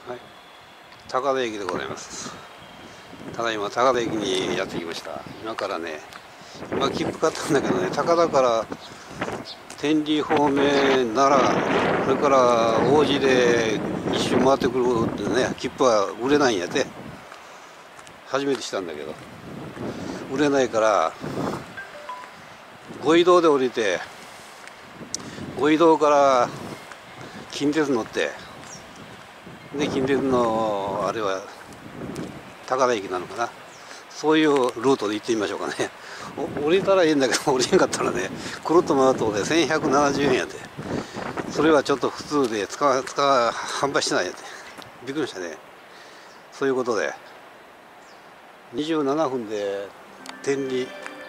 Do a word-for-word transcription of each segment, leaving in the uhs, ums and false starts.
はい、高田駅でございます。ただいま高田駅にやってきました。今からね、今切符買ったんだけどね、高田から天理方面なら、それから王子で一周回ってくるってね、切符は売れないんやて。初めてしたんだけど、売れないから五位堂で降りて、五位堂から近鉄乗って、で近鉄のあれは高田駅なのかな、そういうルートで行ってみましょうかね。降りたらいいんだけど、降りへんかったらね、くるっと回るとでせんひゃくななじゅうえんやて。それはちょっと普通で使わ使わ販売してないやて。びっくりしたね。そういうことでにじゅうななふんで天理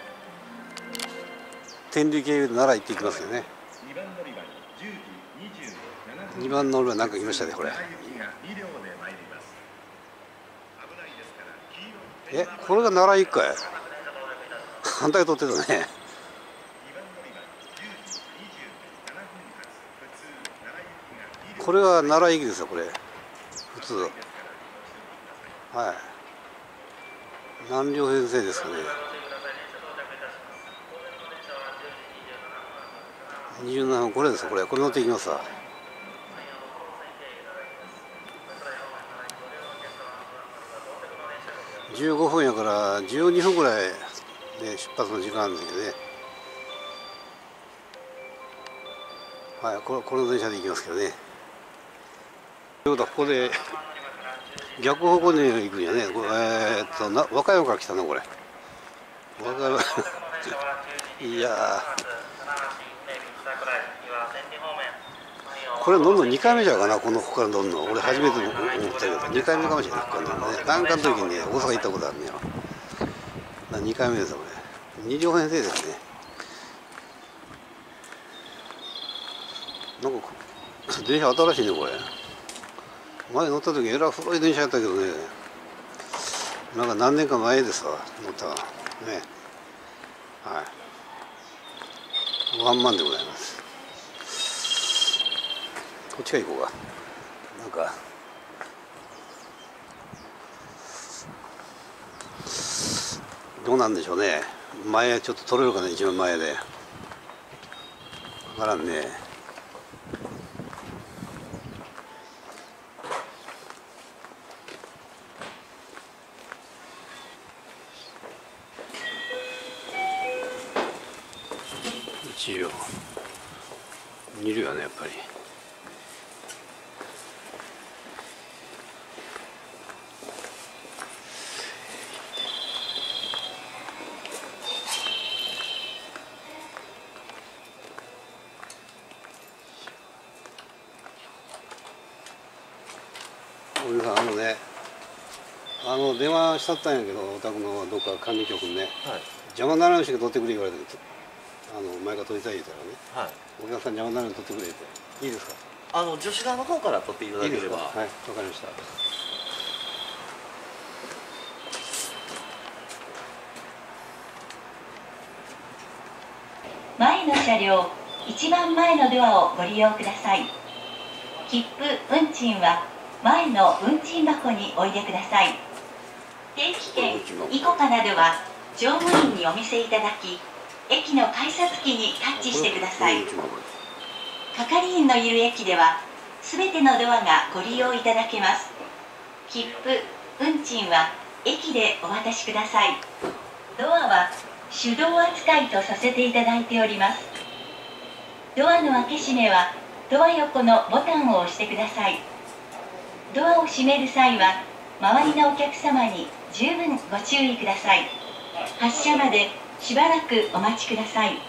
天理経由で奈良行っていきますよね。にばん乗り場なんか来ましたね、これ。え、これが奈良行くかい。反対取ってたね。これは奈良行きですよ、これ。普通。はい。何両編成ですかね。にじゅうななふん、これですよ、これ。これ乗っていきますわ。じゅうごふんやからじゅうにふんぐらいで出発の時間あるんだけどね。はい、これこの電車で行きますけどね。ということはここで逆方向に行くんやね。これえー、っとな和歌山から来たな、これ。和歌山いやこれ乗るのにかいめじゃうかな、このここから乗るの。俺初めて思ったけどにかいめかもしれない。ここから乗るのね。なんかの時にね、大阪行ったことあるのよ。にかいめですよ、これ。に両編成ですね。なんか電車新しいね、これ。前乗った時えらい古い電車やったけどね、なんか何年か前ですわ、乗ったね。はい、ワンマンでございます。こっちから行こうか。なんかどうなんでしょうね。前ちょっと取れるかな、一番前で。分からんね。一両二両やね、やっぱり。おじさん、あのね、あの電話しちゃったんやけど、お宅のどっか管理局にね、はい、邪魔にならないしか取ってくれ言われて、あの前が取りたい言うたらね、はい、お客さん邪魔にならないように取ってくれって。いいですか。 あの女子側の方から取っていただければ。いいですか。はい、わかりました。 前の車両一番前のドアをご利用ください。切符運賃は前の運賃箱においでください。定期券イコカなどは乗務員にお見せいただき、駅の改札機にタッチしてください。係員のいる駅では全てのドアがご利用いただけます。切符運賃は駅でお渡しください。ドアは手動扱いとさせていただいております。ドアの開け閉めはドア横のボタンを押してください。ドアを閉める際は周りのお客様に十分ご注意ください。発車までしばらくお待ちください。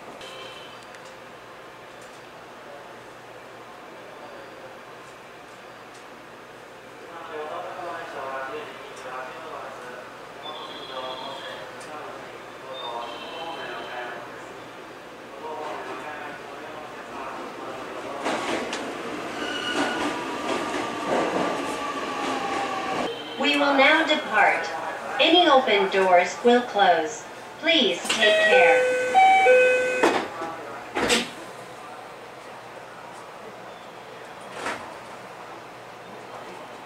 We will now depart. Any open doors will close. Please take care. は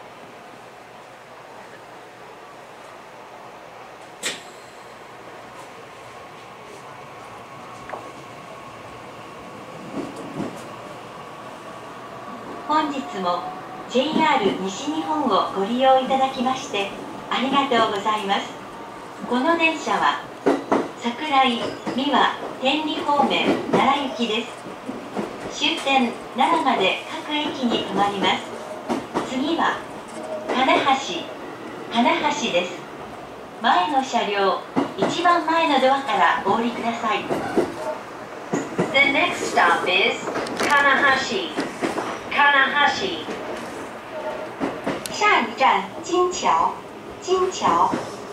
本日も ジェイアール 西日本をご利用いただきましてありがとうございます。この電車は桜井、三輪、天理方面奈良行きです。終点奈良まで各駅に停まります。次は金橋、金橋です。前の車両一番前のドアからお降りください。 The next stop is Kanahashi. Kanahashi. 下一站金桥，金桥。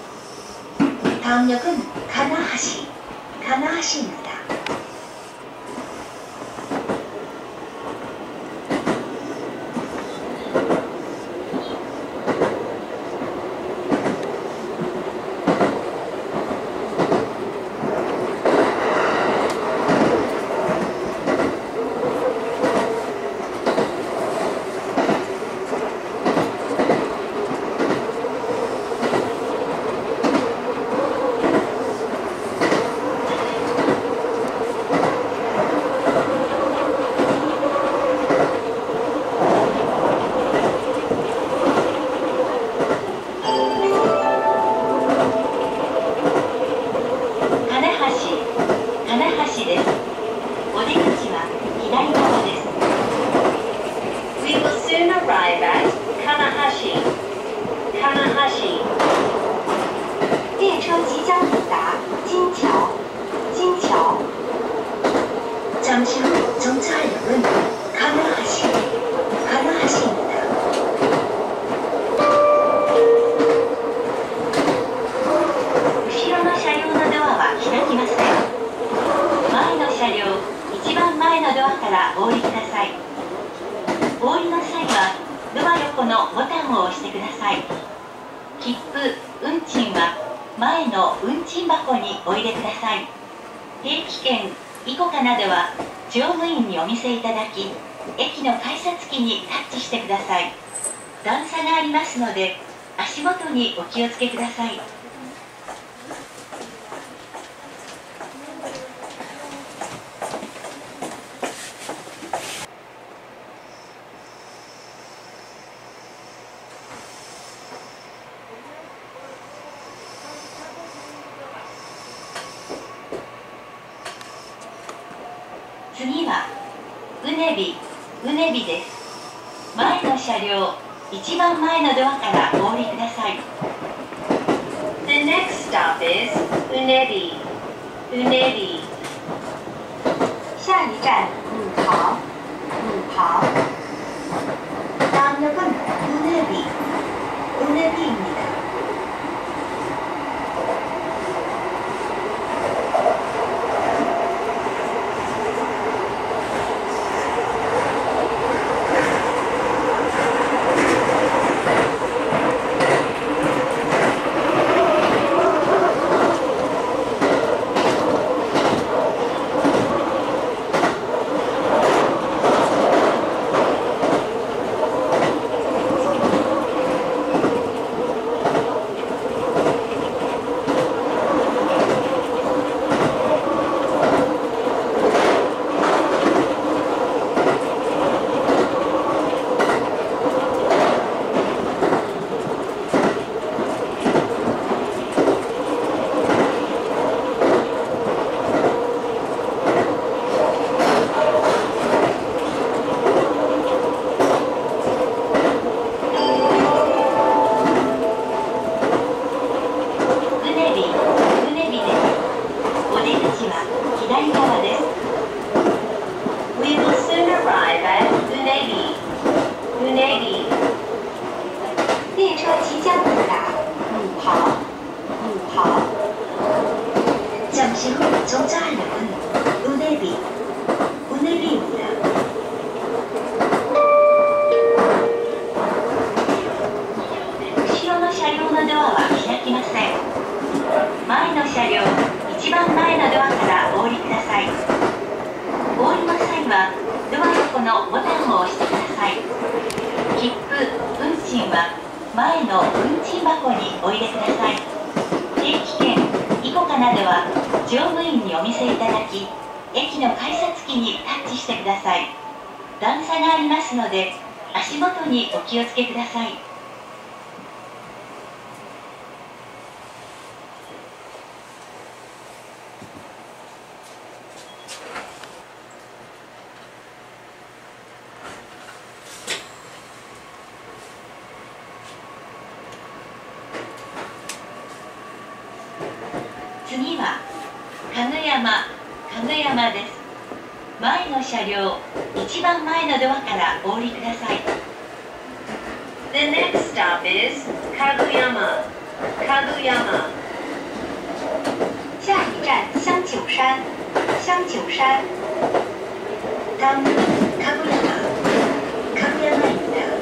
다음역은 가나하시, 가나하시입니다. We will soon arrive at Kanahashi. Kanahashi. 列车即将抵达金桥，金桥。 잠시 후 정차역은 가나하시, 가나하시입니다. 後ろの車両のドアは開きません。前の車両一番前のドアからお降りください。お降りの際はドア横のボタンを押してください。切符、運賃は前の運賃箱にお入れください。定期券、イコカなどは乗務員にお見せいただき、駅の改札機にタッチしてください。段差がありますので足元にお気をつけください。次はうねび、うねびです。前の車両一番前のドアからお降りください。 The next stop is Unebi. Unebi. 下一站武塘，武塘。 다음역은 우네비, 우네비입니다. We will soon arrive at Unebi. Unebi. 列车即将抵达武塘，武塘。 잠시 후 정차역은 우네비, 우네비입니다. 後ろの車両のドアは開きません。前の車両一番前のドアからお降りください。お降りの際はドア横のボタンを押してください。切符、運賃は前の運賃箱にお入れください。定期券、イコカなどは乗務員にお見せいただき、駅の改札機にタッチしてください。段差がありますので足元にお気をつけください。次はかぐやま、かぐやまです。前の車両、一番前のドアからお降りください。 The next stop is Kaguyama. Kaguyama. 下一站香九山，香九山。 다음 Kaguyama. Kaguyama입니다.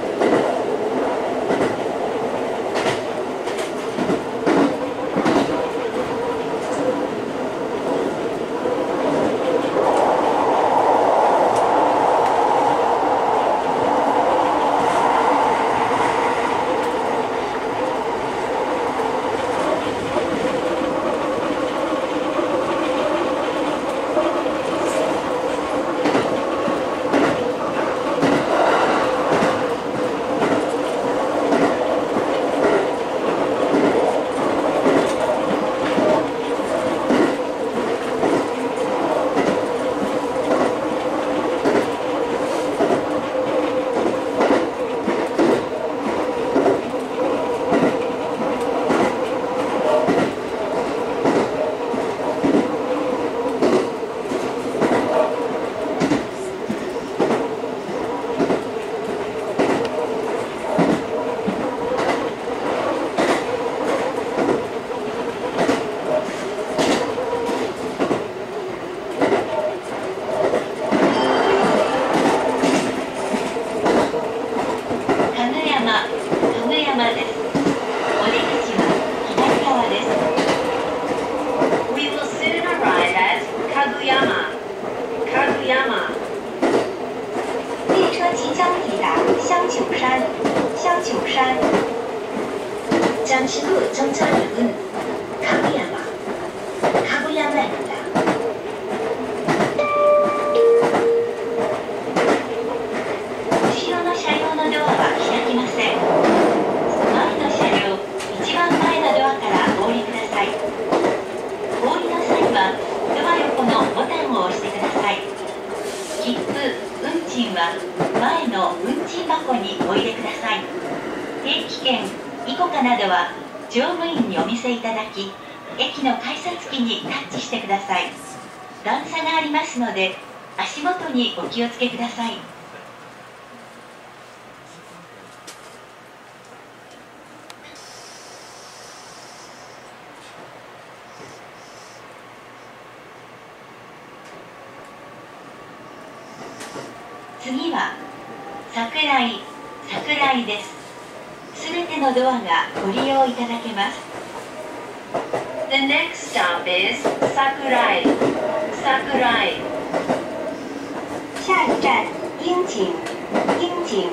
잠시 후 정차역은 카구야마, 카구야마입니다. 後ろの車両のドアは開きません。前の車両、一番前のドアからお降りください。お降りの際は、ドア横のボタンを押してください。切符、運賃は前の運賃箱にお入れください。定期券、イコカなどは乗務員にお見せいただき、駅の改札機にタッチしてください。段差がありますので、足元にお気をつけください。次は桜井、桜井です。すべてのドアがご利用いただけます。 The next stop is Sakurai. Sakurai. 下一站樱井、樱井。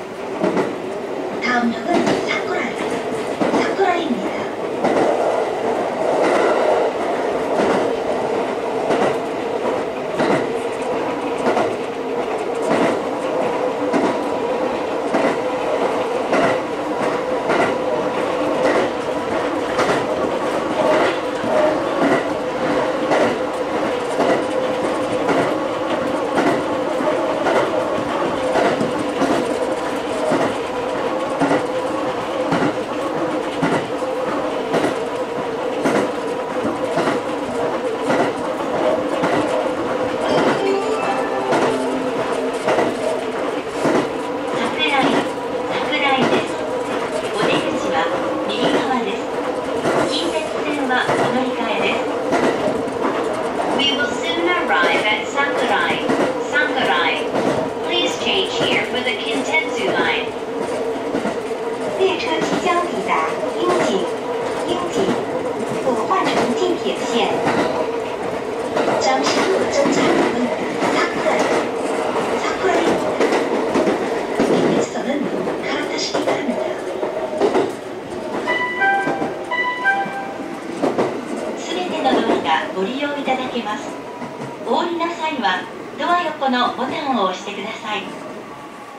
다음 역은 사쿠라이. 사쿠라이입니다.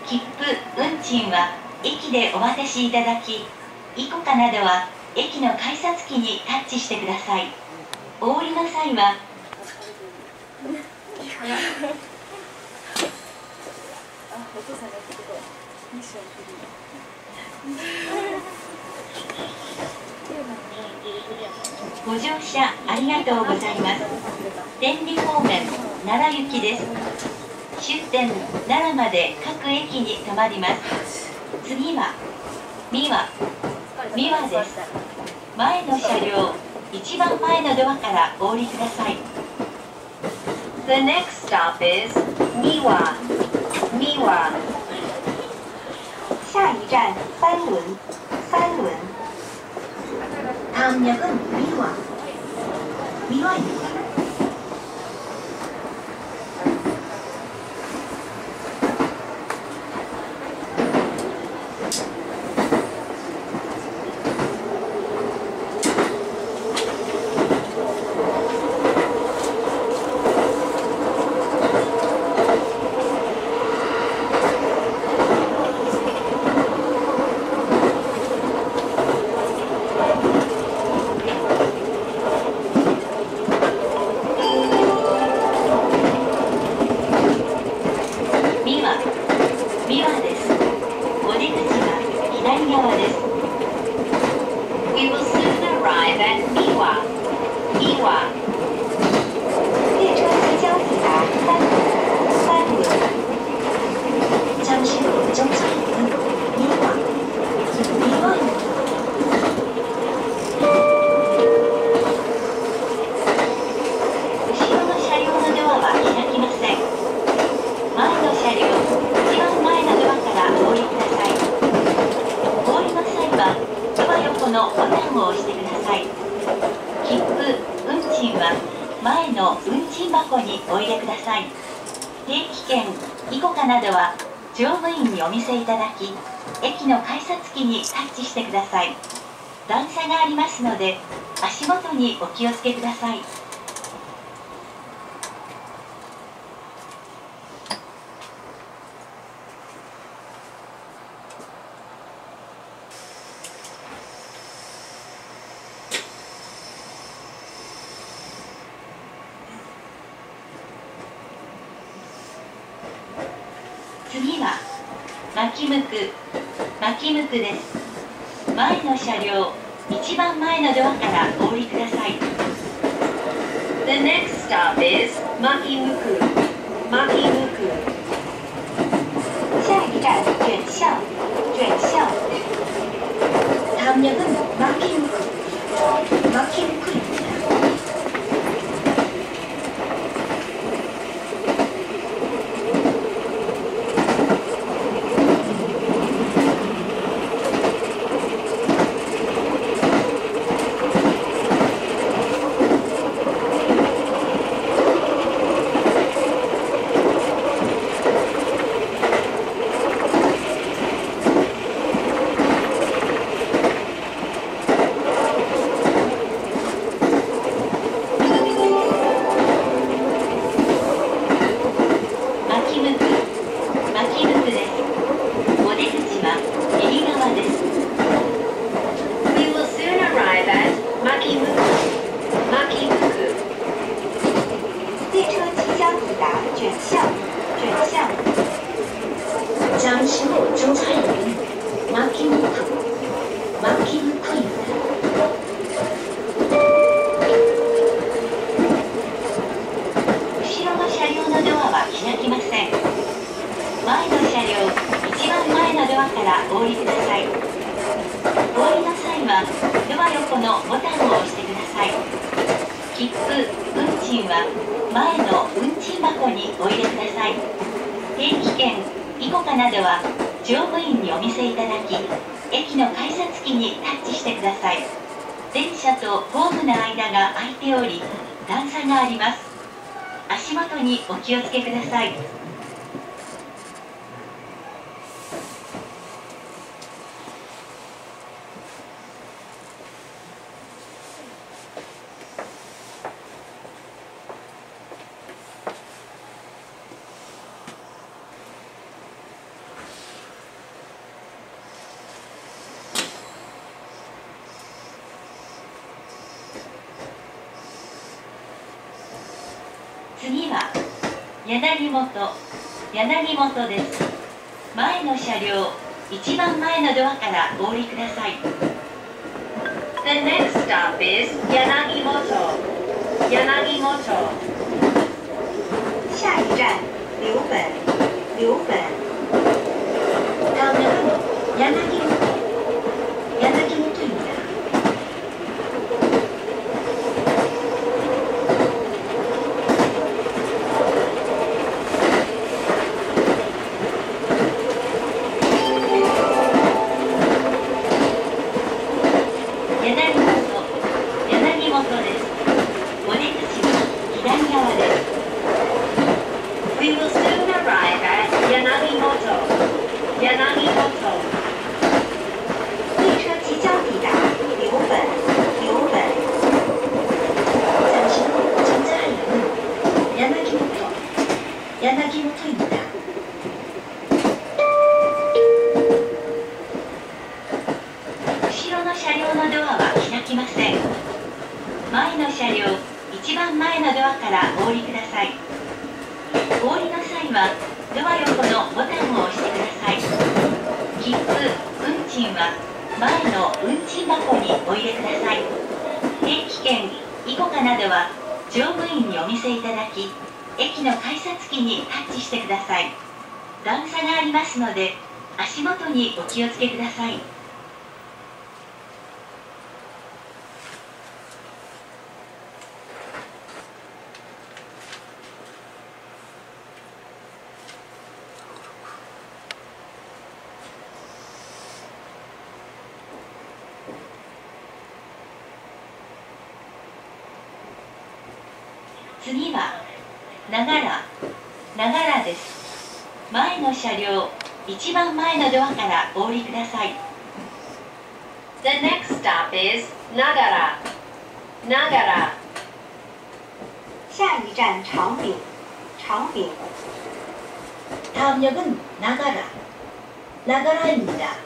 切符、運賃は駅でお渡しいただき、イコカなどは駅の改札機にタッチしてください。お降りの際はご乗車ありがとうございます。天理方面奈良行きです。終点奈良まで各駅に停まります。次は三輪三輪です。前の車両一番前のドアからお降りください。 The next stop is Miwa. Miwa. 下一站三轮三轮 다음 역은 미화 미화입니다. We will soon arrive at Miwa. Miwa. 列车即将抵达三轮三轮 잠시 후 정차역은 미화 미화입니다. 後ろの車両のドアは開きません。前の車両一番前のドアからお降りください。お降りの際はドア横のボタンを押してください。切符、運賃は前の運賃箱にお入れください。定期券、イコカなどは乗務員にお見せいただき、駅の改札機にタッチしてください。段差がありますので、足元にお気をつけください。次は巻向く巻向くです。前の車両一番前のドアからお降りください。 The next stop is Makimuku. Makimuku. 下一站卷校卷校 다음 역은 마키무크 마키무크입니다. We will soon arrive at Makimuku. Makimuku. 列车即将抵达卷校卷校 잠시 후 정차역은 마키무크 마키무크입니다. 後ろの車両のドアは開きません。前の車両一番前のドアからお降りください。お降りの際はドア横のボタンを押してください。切符、運賃は前の運賃箱にお入れください。定期券、イコカなどは乗務員にお見せいただき、駅の改札機にタッチしてください。電車とホームの間が空いており、段差があります。足元にお気をつけください。 次は柳本柳本です。前の車両一番前のドアからお降りください。 The next stop is Yanagimoto. Yanagimoto. 下一站柳本柳本。다음역은柳本柳本입니다. We will soon arrive at Yanagimoto. Yanagimoto. 列车即将抵达柳本柳本。잠시 후 정차하려는 야나기모토 야나기모토입니다.後ろの車両のドアは開きません。前の車両一番前のドアからお降りください。お降りの際はドア横のボタンを押してください。切符運賃は前の運賃箱にお入れください。定期券イコカなどは乗務員にお見せいただき、駅の改札機にタッチしてください。段差がありますので足元にお気をつけください。次は長良長良です。前の車両一番前のドアからお降りください。 The next stop is Nagara. Nagara. 下一站长柄长柄。다음역은 나가라 나가라입니다.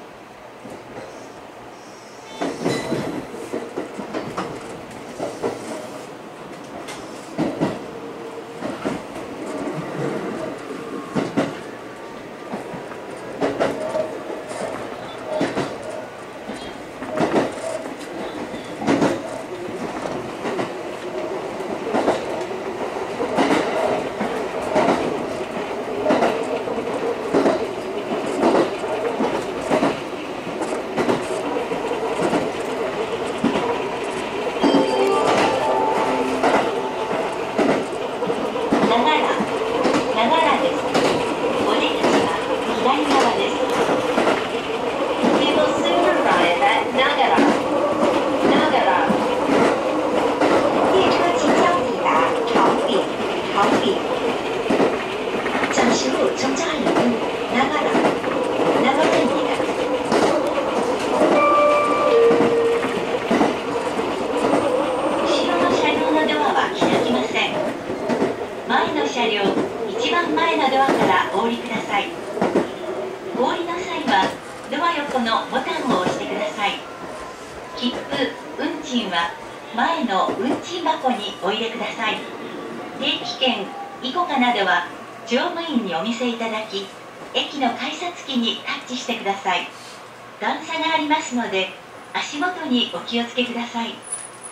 乗務員にお見せいただき、駅の改札機にタッチしてください。段差がありますので、足元にお気をつけください。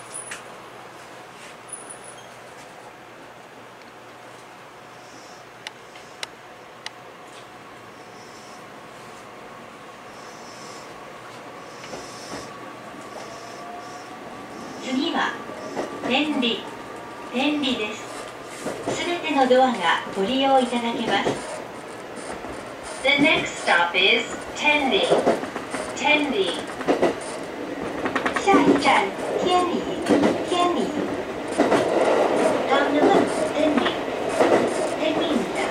次は天理天理です。すべてのドアがご利用いただけます。 The next stop is Tenri. Tenri. 下一站天理天理。다음역은天理天理입니다.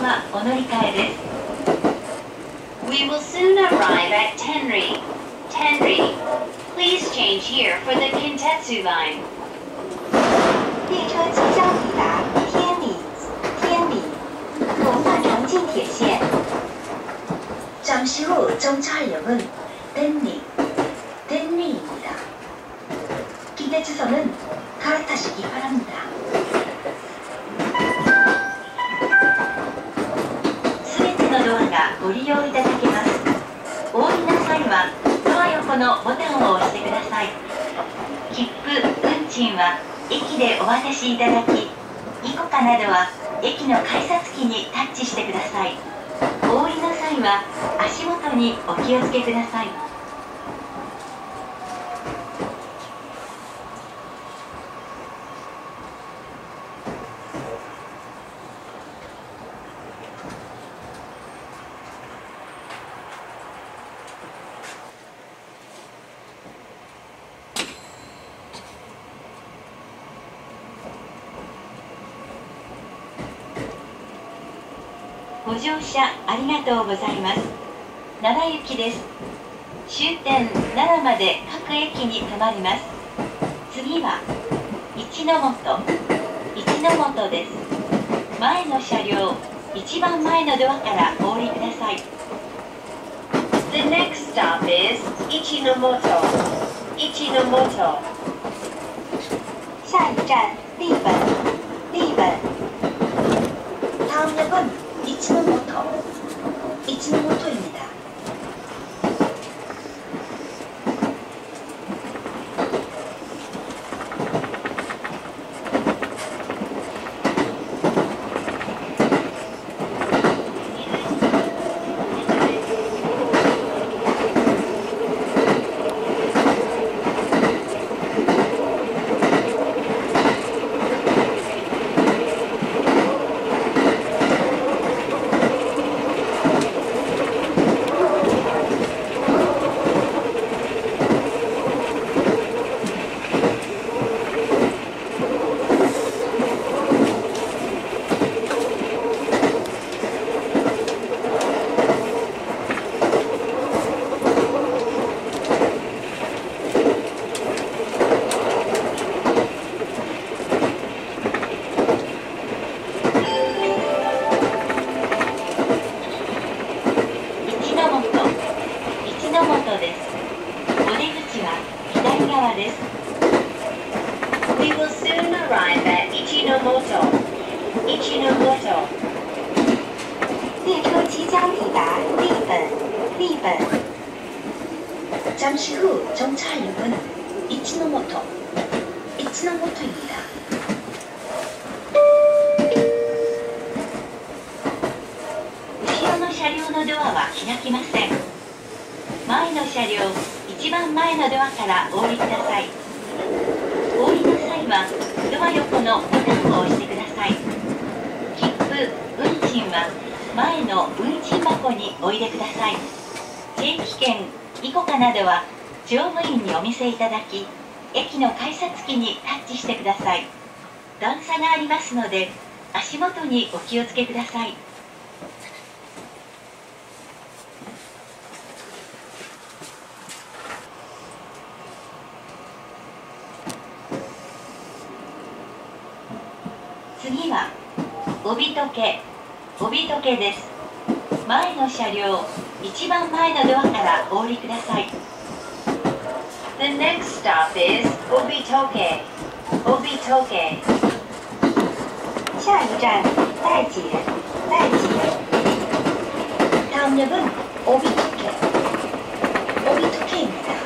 はお乗り換えです。 We will soon arrive at Tenri. Tenri. Please change here for the Kintetsu line. 列车即将抵达天理，天理，坐换长津铁线。 잠시 후 정차역은 댄리, 댄리입니다. 기대주선은 갈아타시기 바랍니다. すべてのドアがご利用いただけます。お降りの際はドア横のボタンを押してください。切符、運賃は駅でお渡しいただき、イコカなどは駅の改札機にタッチしてください。お降りの際は足元にお気をつけください。ご乗車ありがとうございます。奈良行きです。終点奈良まで各駅に停まります。次は一ノ本、一ノ本です。前の車両、一番前のドアからお降りください。 The next stop is Ichinomoto. Ichinomoto. 下一站立本，立本。 다음 역은 이치노모토, 이치노모토입니다. We will soon arrive at Ichinomoto. Ichinomoto. 列车即将抵达立本，立本。 잠시 후 정차역은 이치노모토, 이치노모토입니다. 後ろの車両のドアは開きません。前の車両、一番前のドアからお降りください。お降りの際はドア横のボタンを押してください。切符、運賃は前の運賃箱にお入れください。定期券、イコカなどは乗務員にお見せいただき、駅の改札機にタッチしてください。段差がありますので、足元にお気をつけください。次は帯時計、帯時計です。前の車両、一番前のドアからお降りください。 The next stop is Obitoke. Obitoke. 下一站代姐，代姐。 다음 역은 오비토케, 오비토케입니다.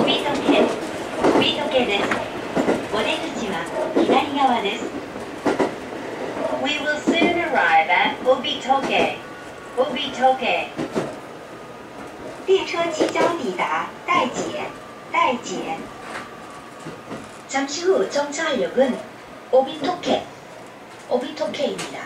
帯時計、帯時計です。お出口は左側です。 We will soon arrive at Obitoke. Obitoke. 列车即将抵达待解，待解。 잠시 후 정차역은 오비토케, 오비토케입니다.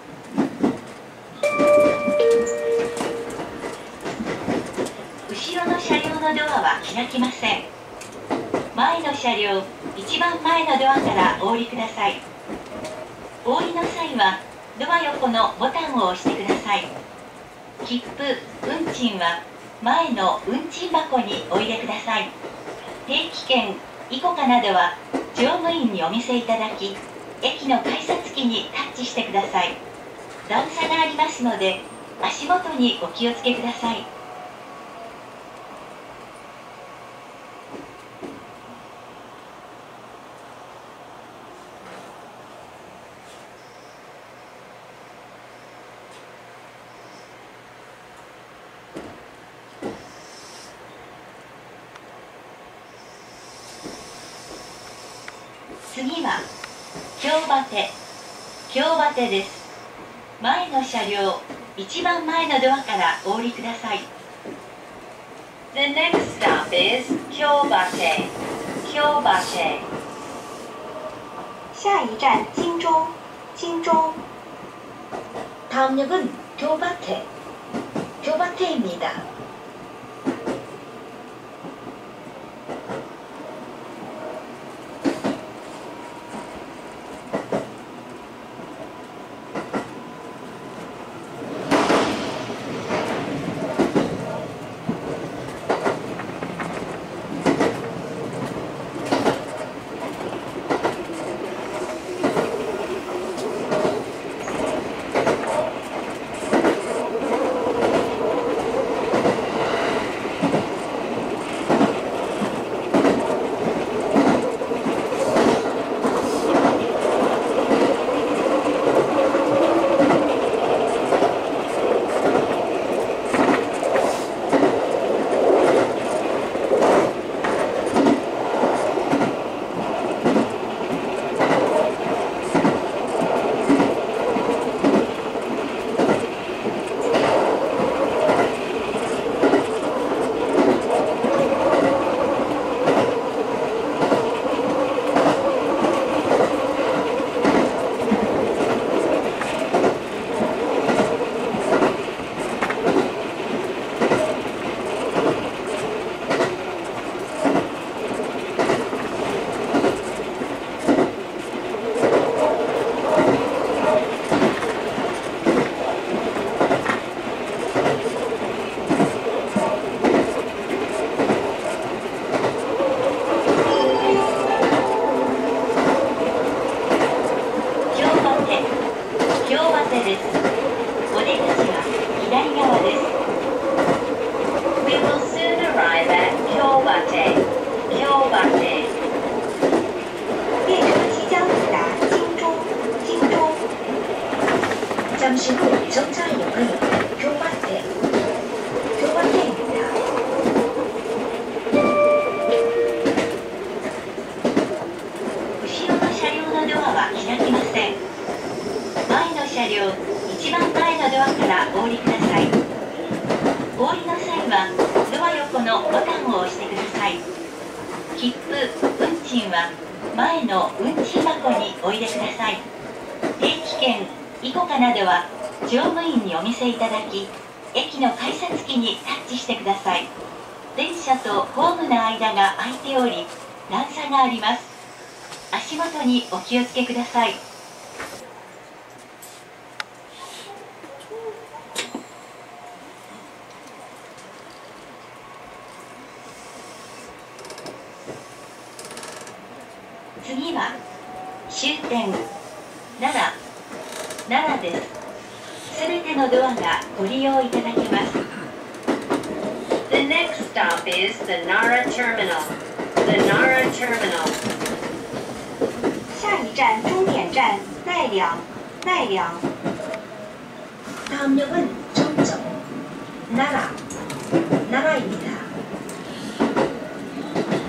後ろの車両のドアは開きません。前の車両、一番前のドアからお降りください。お降りの際はドア横のボタンを押してください。切符、運賃は前の運賃箱にお入れください。定期券、イコカなどは乗務員にお見せいただき、駅の改札機にタッチしてください。段差がありますので、足元にお気をつけください。次は京バテ、京バテです。前の車両、一番前のドアからお降りください。 The next stop is Kyobate. Kyobate. 下一站金钟，金钟。 다음 역은 교바테, 교바테입니다. We will soon arrive at Kyobate. Kyobate. 列车即将抵达金钟，金钟。 잠시 후 정차역은 교바테, 교바테입니다. 後ろの車両のドアは開きません。前の車両、一番前のドアからお降りください。お降りの際はドア横のボタンを押してください。切符、運賃は前の運賃箱にお入れください。定期券、イコカなどは乗務員にお見せいただき、駅の改札機にタッチしてください。電車とホームの間が空いており、段差があります。足元にお気をつけください。次は終点奈良、奈良です。すべてのドアがご利用いただけます。 The next stop is the Nara Terminal. The Nara Terminal. 下一站终点站奈良，奈良。 다음 역은 정정, 나라, 나라입니다.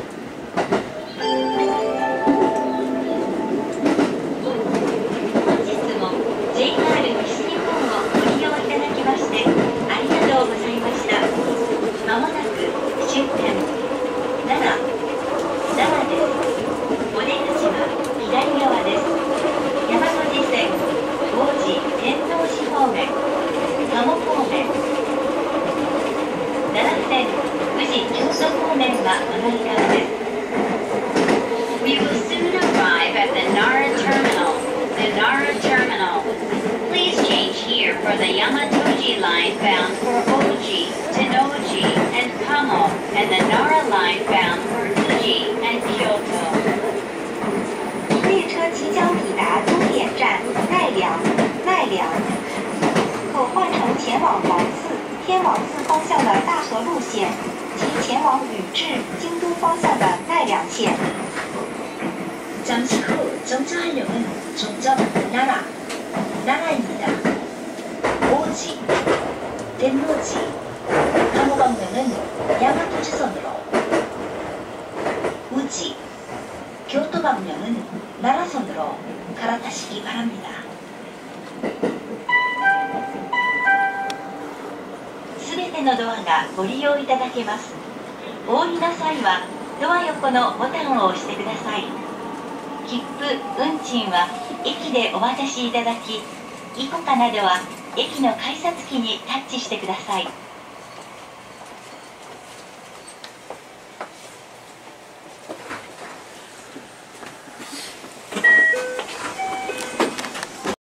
for the Yamatoji line bound for Oji, Tennoji, and Kamo, and the Nara line bound for Uji and Kyoto. 列车即将抵达终点站奈良，奈良。可换乘前往王寺、天王寺方向的大和路线及前往宇治、京都方向的奈良线。 잠시 후 정차하려면 종점 나라, 나라입니다. 오지, 덴노지, 강호 방면은 야마토지선으로, 우지, 교토 방면은 나라선으로 갈아타시기 바랍니다. すべてのドアがご利用いただけます。お降りの際はドア横のボタンを押してください。切符、運賃は駅でお渡しいただき、イコカなどは駅の改札機にタッチしてください。